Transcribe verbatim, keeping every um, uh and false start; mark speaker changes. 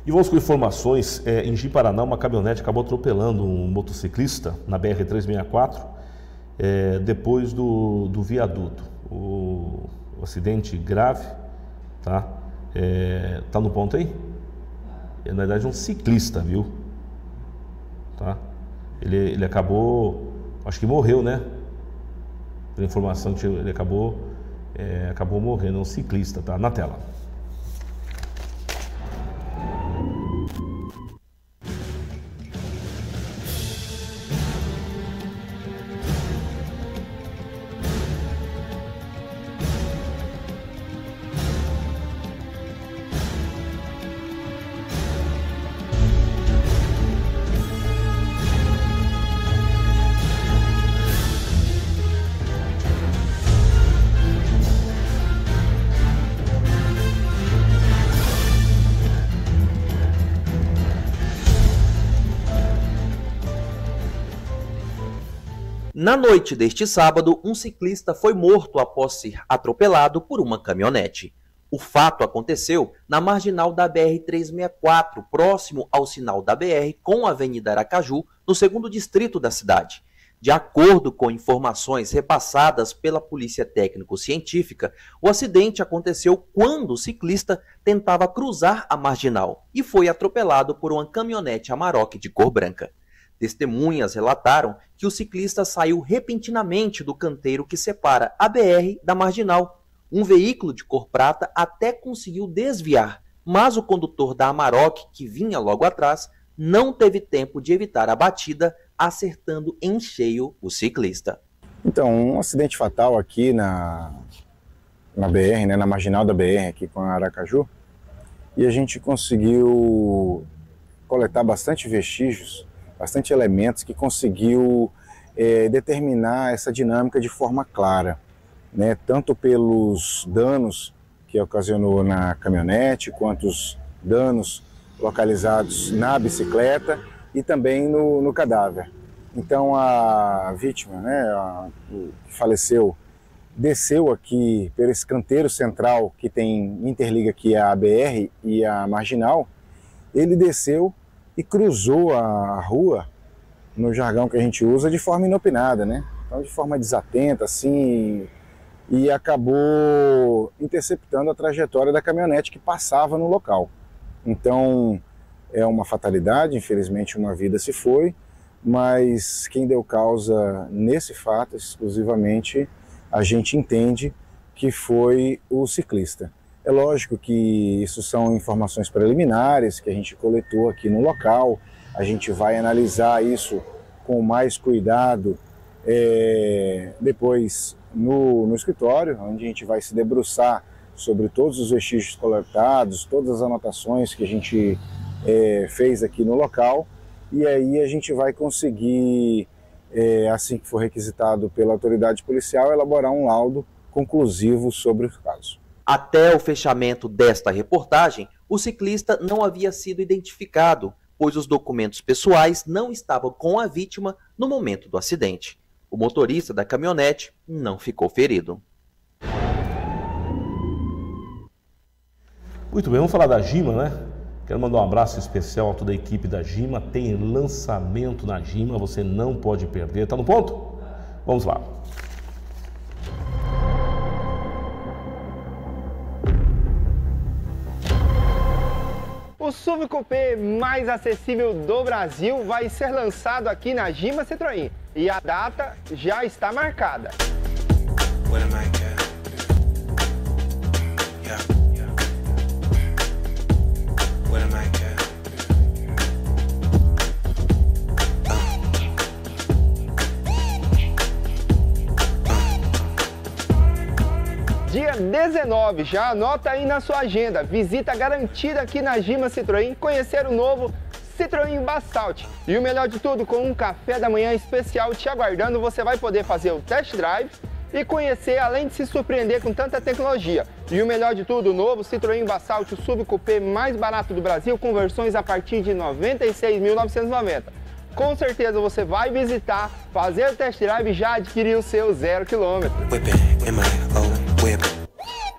Speaker 1: E vamos com informações, é, em Ji-Paraná, uma caminhonete acabou atropelando um motociclista na B R trezentos e sessenta e quatro, é, depois do, do viaduto. O, o acidente grave, tá? É, tá no ponto aí? É, na verdade, um ciclista, viu? Tá? Ele, ele acabou, acho que morreu, né? Pela informação que ele acabou, é, acabou morrendo, um ciclista, tá? Na tela.
Speaker 2: Na noite deste sábado, um ciclista foi morto após ser atropelado por uma caminhonete. O fato aconteceu na marginal da B R trezentos e sessenta e quatro, próximo ao sinal da B R com a Avenida Aracaju, no segundo distrito da cidade. De acordo com informações repassadas pela Polícia Técnico-Científica, o acidente aconteceu quando o ciclista tentava cruzar a marginal e foi atropelado por uma caminhonete Amarok de cor branca. Testemunhas relataram que o ciclista saiu repentinamente do canteiro que separa a B R da marginal. Um veículo de cor prata até conseguiu desviar, mas o condutor da Amarok, que vinha logo atrás, não teve tempo de evitar a batida, acertando em cheio o ciclista.
Speaker 3: Então, um acidente fatal aqui na, na B R, né, na marginal da B R, aqui com a Aracaju, e a gente conseguiu coletar bastante vestígios, bastante elementos que conseguiu é, determinar essa dinâmica de forma clara, né? Tanto pelos danos que ocasionou na caminhonete, quanto os danos localizados na bicicleta e também no, no cadáver. Então a vítima, né, a, o que faleceu, desceu aqui pelo esse canteiro central que tem, interliga aqui a B R e a marginal. Ele desceu e cruzou a rua, no jargão que a gente usa, de forma inopinada, né? Então, de forma desatenta, assim, e acabou interceptando a trajetória da caminhonete que passava no local. Então, é uma fatalidade, infelizmente uma vida se foi, mas quem deu causa nesse fato, exclusivamente, a gente entende que foi o ciclista. É lógico que isso são informações preliminares que a gente coletou aqui no local. A gente vai analisar isso com mais cuidado é, depois no, no escritório, onde a gente vai se debruçar sobre todos os vestígios coletados, todas as anotações que a gente é, fez aqui no local. E aí a gente vai conseguir, é, assim que for requisitado pela autoridade policial, elaborar um laudo conclusivo sobre o caso.
Speaker 2: Até o fechamento desta reportagem, o ciclista não havia sido identificado, pois os documentos pessoais não estavam com a vítima no momento do acidente. O motorista da caminhonete não ficou ferido.
Speaker 1: Muito bem, vamos falar da Gima, né? Quero mandar um abraço especial a toda a equipe da Gima. Tem lançamento na Gima, você não pode perder. Tá no ponto? Vamos lá.
Speaker 4: O S U V Coupé mais acessível do Brasil vai ser lançado aqui na Gima Citroën e a data já está marcada. Dia dezenove, já anota aí na sua agenda, visita garantida aqui na Gima Citroën, conhecer o novo Citroën Basalt. E o melhor de tudo, com um café da manhã especial te aguardando, você vai poder fazer o test drive e conhecer, além de se surpreender com tanta tecnologia. E o melhor de tudo, o novo Citroën Basalt, o S U V Coupé mais barato do Brasil, com versões a partir de noventa e seis mil novecentos e noventa. Com certeza você vai visitar, fazer o test drive e já adquirir o seu zero quilômetro.